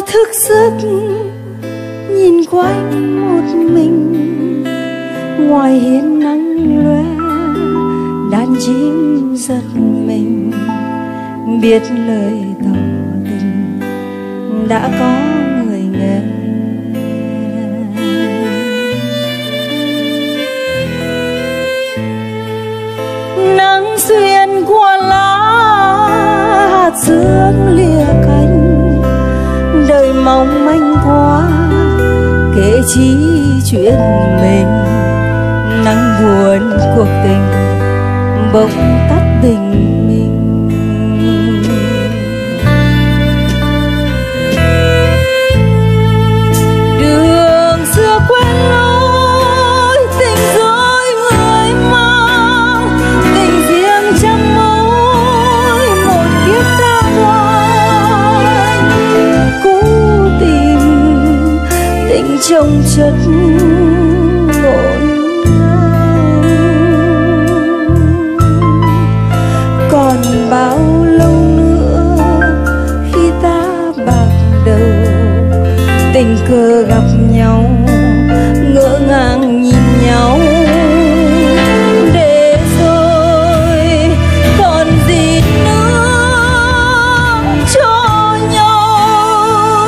thức giấc nhìn quanh một mình, ngoài hiên nắng loe đàn chim giật mình, biết lời tỏ tình đã có người nghe. Nắng xuyên qua lá, hạt sương lìa cánh, đời mong manh quá kể chi chuyện mình. Nắng buồn cuộc tình bỗng tắt bình minh. Đường xưa quen lối, tình dối người mang, tình riêng trăm mối, một kiếp ta đoán. Cố tìm tình chồng chất ngổn ngang, còn bao lâu nữa khi ta bạc đầu, tình cờ gặp nhau ngỡ ngàng nhìn nhau. Để rồi còn gì nữa cho nhau.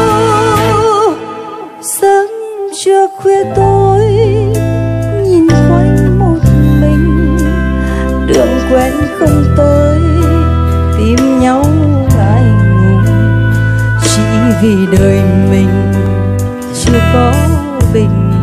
Sớm trưa khuya tối nhìn quanh một mình, đường quen không tới tìm nhau ngại ngùng, chỉ vì đời mình chưa có bình minh.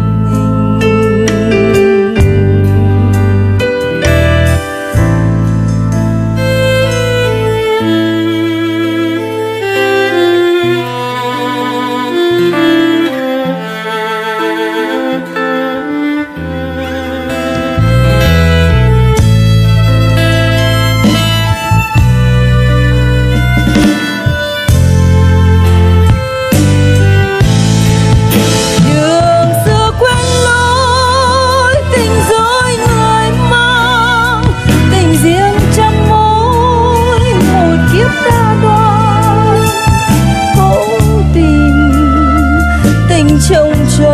Trông chất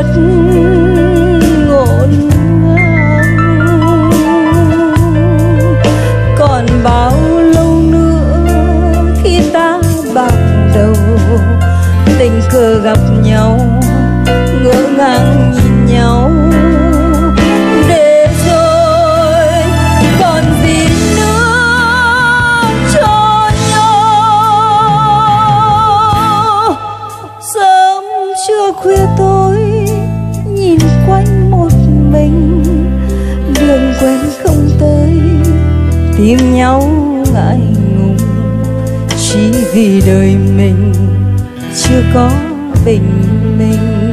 ngổn ngang, còn bao lâu nữa khi ta bạc đầu, tình cờ gặp nhau ngỡ ngàng nhìn nhau. Để rồi còn gì nữa cho nhau. Sớm trưa khuya tối nhìn quanh một mình, đường quen không tới tìm nhau ngại ngùng, chỉ vì đời mình chưa có bình minh.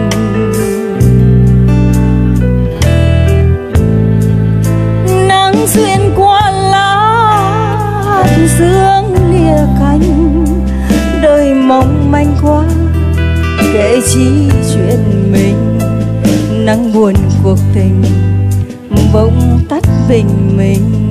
Nắng xuyên qua lá, hạt sương lìa cánh, đời mong manh quá kể chi chuyện mình. Nắng buồn cuộc tình bỗng tắt bình minh.